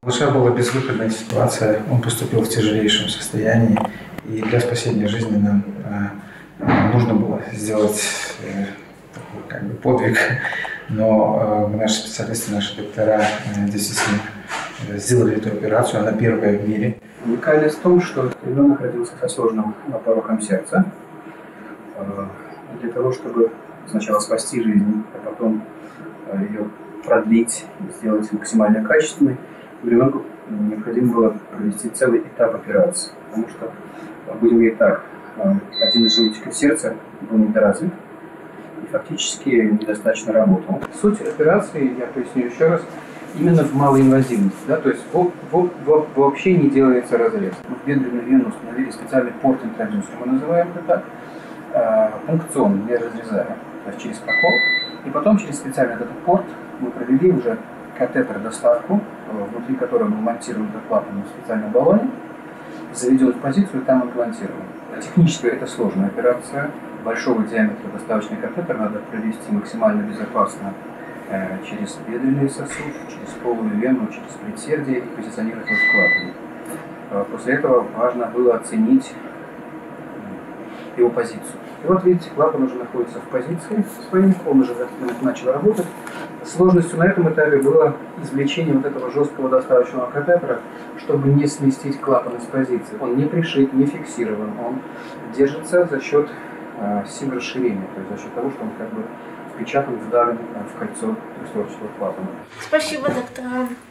Малыша была безвыходная ситуация, он поступил в тяжелейшем состоянии, и для спасения жизни нам нужно было сделать такой подвиг, но наши специалисты, наши доктора действительно сделали эту операцию, она первая в мире. Уникальность в том, что ребенок родился со сложным пороком сердца. Для того, чтобы сначала спасти жизнь, а потом ее продлить, сделать максимально качественной, ребенку необходимо было провести целый этап операции. Потому что, будем говорить так, один из желудочков сердца был недоразвит и фактически недостаточно работал. Суть операции, я поясню еще раз, именно в малоинвазивности. Да? То есть вообще не делается разрез. Мы в бедренную вену установили специальный порт-интродюсер, мы называем это так, функционно, не разрезая, то есть через прокол. И потом через специальный этот порт мы провели уже катетер-доставку, внутри которого был монтирован этот клапан в специальном баллоне, заведен в позицию и там имплантирован. Технически это сложная операция. Большого диаметра доставочный катетер надо провести максимально безопасно через бедренный сосуд, через полую вену, через предсердие и позиционировать его в клапане. После этого важно было оценить его позицию. И вот видите, клапан уже находится в позиции своей, он уже начал работать. Сложностью на этом этапе было извлечение вот этого жесткого доставочного катетера, чтобы не сместить клапан из позиции. Он не пришит, не фиксирован, он держится за счет сил расширения, то есть за счет того, что он как бы впечатан, вдавлен в кольцо трехстворчатого клапана. Спасибо, доктор.